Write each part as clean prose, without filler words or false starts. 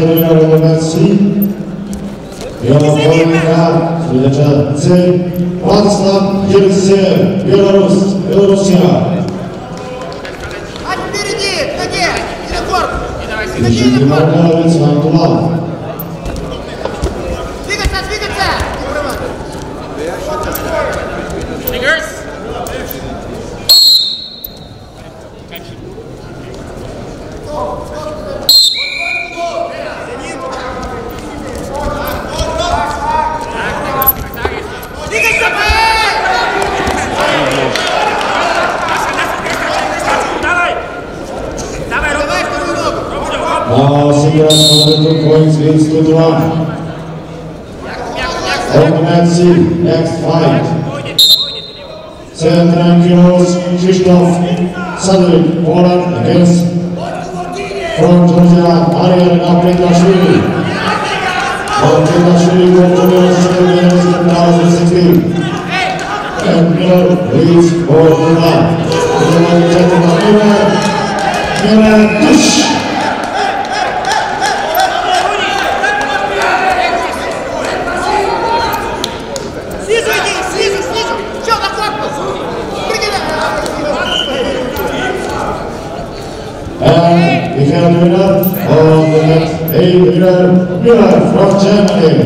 trener numer 3. Białogórka, Swiadecza Władysław Jelciev, Białorusia. Ищите Маргаровец Антулав. Двигаться! Fingers. Сейчас победу points wins to 1. Opponent next fight. 7 kilos Krzysztof Sadryk, Poland against from Georgia Ariel Apretashvili. Apretashvili will join us in 2016. And Miller leads for Poland. Miller Dush. And we have a winner of the next Miller from Germany.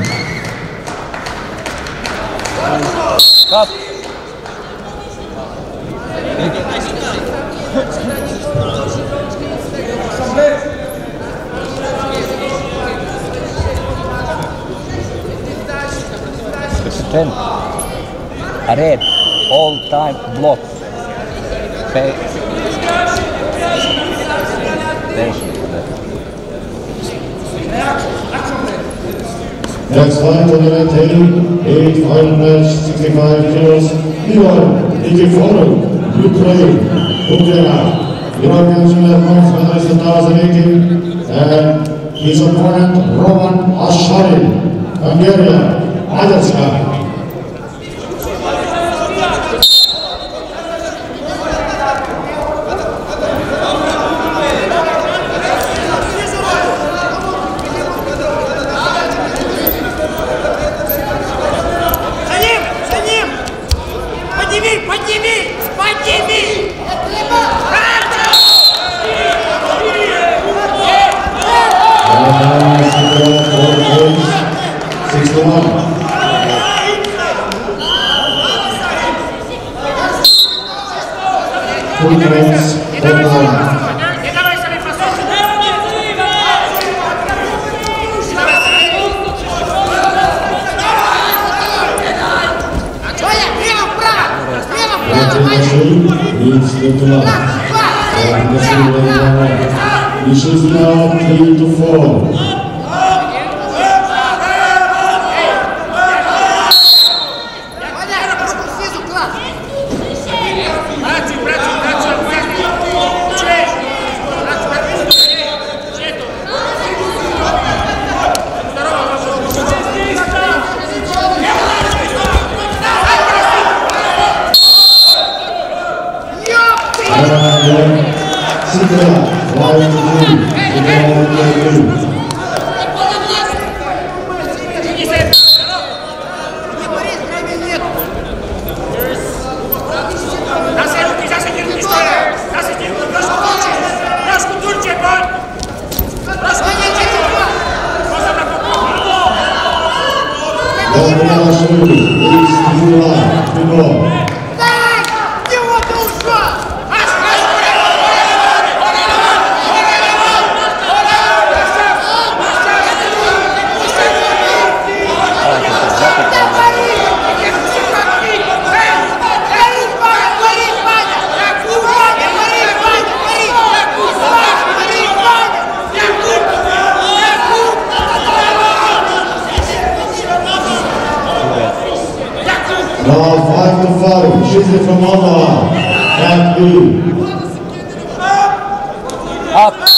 Cut. Ten. Red. All-time block. Next fight on the table, 8 final match, 65 kilos, Ivan Nikiforov, Ukraine, European Junior Bronze medalist 2018, and his opponent Roman Ashari, Hungarian, Mađarska. Issues now 3-4. Now 5-5, she's from Omaha, and B. Up.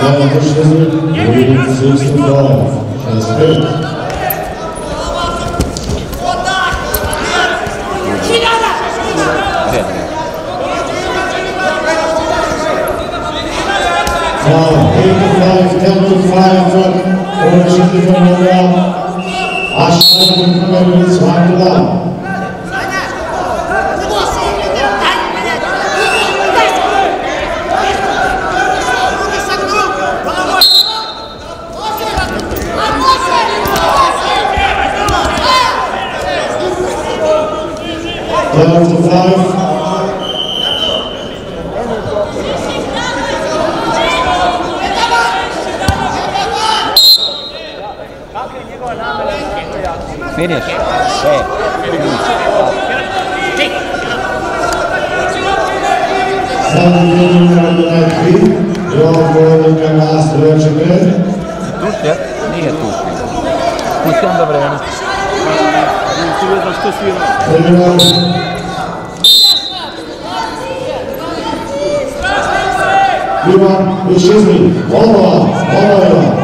Najvišezi, leading 65. That's good. Now, 85-10 for Orange from Montreal. Aşağı yukarı saygılar. Down to 5. Finish. Set. Tušlja? Nije tušlja. Pusti onda vreme. Ivan Višizmi, Olova,